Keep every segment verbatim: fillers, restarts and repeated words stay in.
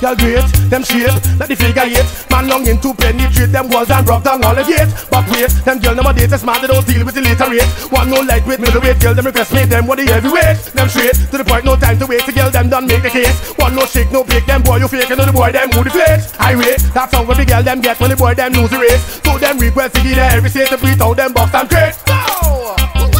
Girl great, them shape, like the figure eight. Man longing to penetrate them walls and rock down all the gate. But wait, them girl number date is smart, they don't deal with the later rate. One no lightweight, middleweight, girl them request me, them what the heavyweight. Them straight, to the point, no time to wait, the girl them done make the case. One no shake, no bake, them boy you fake, and the boy them who the flake. I wait, that's how every girl them get when the boy them lose the race. So them request to get there every state to breathe out them box and crate. Go!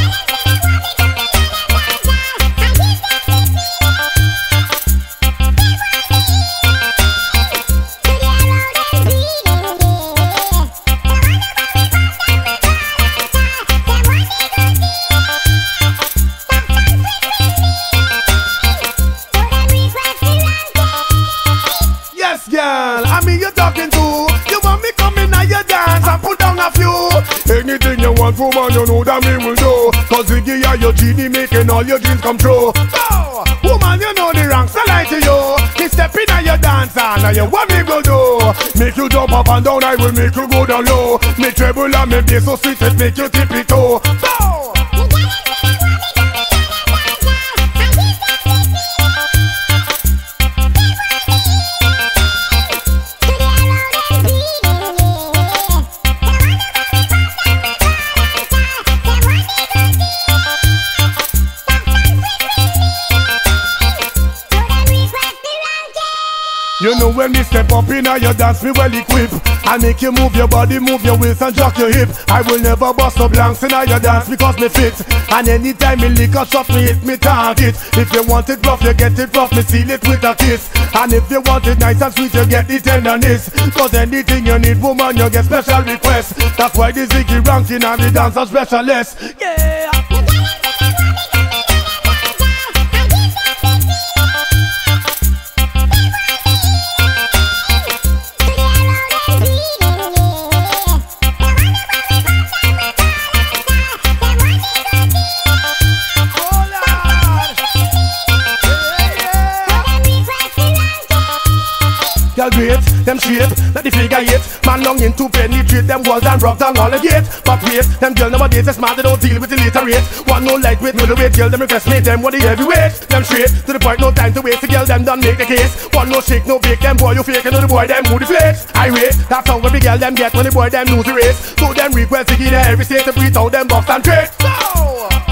Girl, I mean you're talking to. You want me coming at your dance and put down a few. Anything you want, woman, you know that me will do. Cause Ziggy are your genie making all your dreams come true. Go! Woman, you know the ranks I like to you. Me stepping at your dance and now you want me go do. Make you jump up and down, I will make you go down low. Me treble and me bass so sweet it make you tip it toe. Go! You know when me step up in your dance, me well equipped. I make you move your body, move your waist and jock your hip. I will never bust no blanks in your dance because me fit. And anytime me lick a shot, me hit me target. If you want it rough, you get it rough, me seal it with a kiss. And if you want it nice and sweet, you get the tenderness. Cause anything you need, woman, you get special requests. That's why the Ziggy ranking and the dancer specialist. Yeah. Girl great, them shape, like the figure eight. Man longing to penetrate them walls and rock down all the gate. But wait, them girl number dates is smart, they don't deal with the later rate. One no lightweight, middleweight, girl them request me, them what the heavyweight. Them straight, to the point, no time to waste, the girl them done make the case. One no shake, no bake, them boy you fake, and the boy them who the flake. I wait, that's how every girl them get when the boy them lose the race. So them request to get there every state to breathe out them box and crate. Go!